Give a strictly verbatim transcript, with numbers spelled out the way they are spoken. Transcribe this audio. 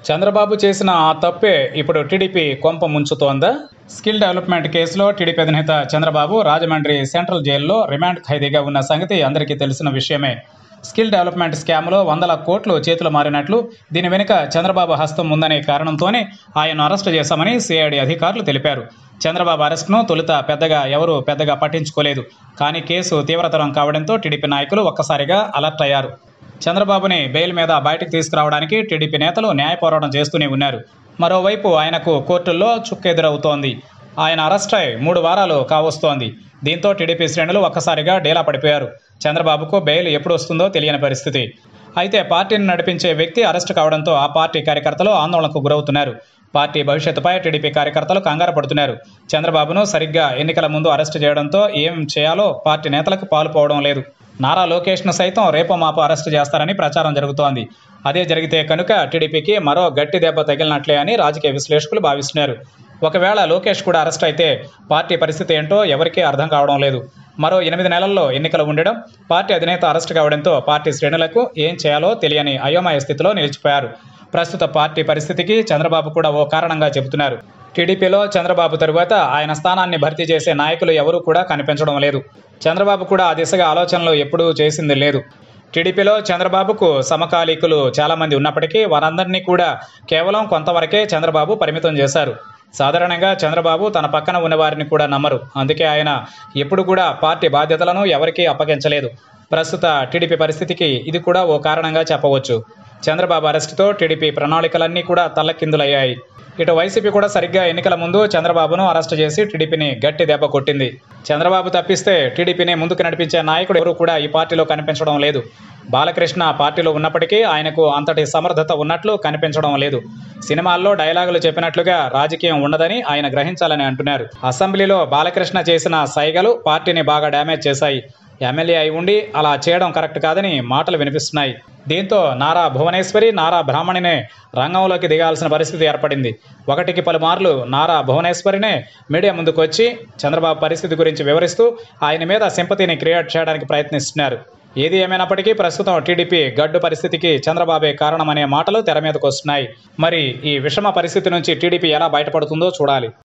చంద్రబాబు చేసిన ఆ తప్పే ఇప్పుడు టీడీపీ కొంప ముంచుతోందా? స్కిల్ డెవలప్మెంట్ కేసులో టీడీపీ అధినేత చంద్రబాబు రాజమండ్రి సెంట్రల్ జైల్లో రిమాండ్ ఖైదీగా ఉన్న సంగతి అందరికీ తెలిసిన విషయమే. స్కిల్ డెవలప్మెంట్ స్కామ్లో వందల కోట్లు చేతులు మారినట్లు, దీని వెనుక చంద్రబాబు హస్తం ఉందనే కారణంతోనే ఆయన అరెస్టు చేశామని సిఐడి అధికారులు తెలిపారు. చంద్రబాబు అరెస్టును తొలుత పెద్దగా ఎవరూ పెద్దగా పట్టించుకోలేదు. కానీ కేసు తీవ్రతరం కావడంతో టీడీపీ నాయకులు ఒక్కసారిగా అలర్ట్ అయ్యారు. చంద్రబాబుని బెయిల్ మీద బయటకు తీసుకురావడానికి టీడీపీ నేతలు న్యాయ పోరాటం చేస్తూనే ఉన్నారు. మరోవైపు ఆయనకు కోర్టుల్లో చుక్కెదురవుతోంది. ఆయన అరెస్ట్ అయి మూడు వారాలు కావస్తోంది. దీంతో టీడీపీ శ్రేణులు ఒక్కసారిగా డేలా పడిపోయారు. చంద్రబాబుకు బెయిల్ ఎప్పుడు వస్తుందో తెలియని పరిస్థితి. అయితే పార్టీని నడిపించే వ్యక్తి అరెస్టు కావడంతో ఆ పార్టీ కార్యకర్తలు ఆందోళనకు గురవుతున్నారు. పార్టీ భవిష్యత్తుపై టీడీపీ కార్యకర్తలు కంగారు పడుతున్నారు. చంద్రబాబును సరిగ్గా ఎన్నికల ముందు అరెస్టు చేయడంతో ఏం చేయాలో పార్టీ నేతలకు పాలుపోవడం లేదు. నారా లోకేష్ను సైతం రేపో మాపో అరెస్టు చేస్తారని ప్రచారం జరుగుతోంది. అదే జరిగితే కనుక టీడీపీకి మరో గట్టి దెబ్బ తగిలినట్లే అని రాజకీయ విశ్లేషకులు భావిస్తున్నారు. ఒకవేళ లోకేష్ కూడా అరెస్ట్ అయితే పార్టీ పరిస్థితి ఏంటో ఎవరికీ అర్థం కావడం లేదు. మరో ఎనిమిది నెలల్లో ఎన్నికలు ఉండడం, పార్టీ అధినేత అరెస్టు కావడంతో పార్టీ శ్రేణులకు ఏం చేయాలో తెలియని అయోమయ స్థితిలో నిలిచిపోయారు. ప్రస్తుత పార్టీ పరిస్థితికి చంద్రబాబు కూడా ఓ కారణంగా చెబుతున్నారు. టీడీపీలో చంద్రబాబు తరువాత ఆయన స్థానాన్ని భర్తీ చేసే నాయకులు ఎవరూ కూడా కనిపించడం లేదు. చంద్రబాబు కూడా ఆ దిశగా ఆలోచనలు ఎప్పుడూ చేసింది లేదు. టీడీపీలో చంద్రబాబుకు సమకాలీకులు చాలామంది ఉన్నప్పటికీ వారందరినీ కూడా కేవలం కొంతవరకే చంద్రబాబు పరిమితం చేశారు. సాధారణంగా చంద్రబాబు తన పక్కన ఉన్న వారిని కూడా నమ్మరు. అందుకే ఆయన ఎప్పుడు కూడా పార్టీ బాధ్యతలను ఎవరికీ అప్పగించలేదు. ప్రస్తుత టీడీపీ పరిస్థితికి ఇది కూడా ఓ కారణంగా చెప్పవచ్చు. చంద్రబాబు అరెస్టుతో టీడీపీ ప్రణాళికలన్నీ కూడా తల్లకిందులయ్యాయి. ఇటు వైసీపీ కూడా సరిగ్గా ఎన్నికల ముందు చంద్రబాబును అరెస్టు చేసి టీడీపీని గట్టి దెబ్బ కొట్టింది. చంద్రబాబు తప్పిస్తే టీడీపీని ముందుకు నడిపించే నాయకుడు ఎవరు కూడా ఈ పార్టీలో కనిపించడం లేదు. బాలకృష్ణ పార్టీలో ఉన్నప్పటికీ ఆయనకు అంతటి సమర్థత ఉన్నట్లు కనిపించడం లేదు. సినిమాల్లో డైలాగులు చెప్పినట్లుగా రాజకీయం ఉండదని ఆయన గ్రహించాలని అంటున్నారు. అసెంబ్లీలో బాలకృష్ణ చేసిన సైగలు పార్టీని బాగా డ్యామేజ్ చేశాయి. ఎమ్మెల్యే అయి ఉండి అలా చేయడం కరెక్ట్ కాదని మాటలు వినిపిస్తున్నాయి. దీంతో నారా భువనేశ్వరి, నారా బ్రాహ్మణినే రంగంలోకి దిగాల్సిన పరిస్థితి ఏర్పడింది. ఒకటికి పలుమార్లు నారా భువనేశ్వరినే మీడియా ముందుకు వచ్చి చంద్రబాబు పరిస్థితి గురించి వివరిస్తూ ఆయన మీద సింపతిని క్రియేట్ చేయడానికి ప్రయత్నిస్తున్నారు. ఏది ఏమైనప్పటికీ ప్రస్తుతం టీడీపీ గడ్డు పరిస్థితికి చంద్రబాబే కారణమనే మాటలు తెర మీదకు వస్తున్నాయి. మరి ఈ విషమ పరిస్థితి నుంచి టీడీపీ ఎలా బయటపడుతుందో చూడాలి.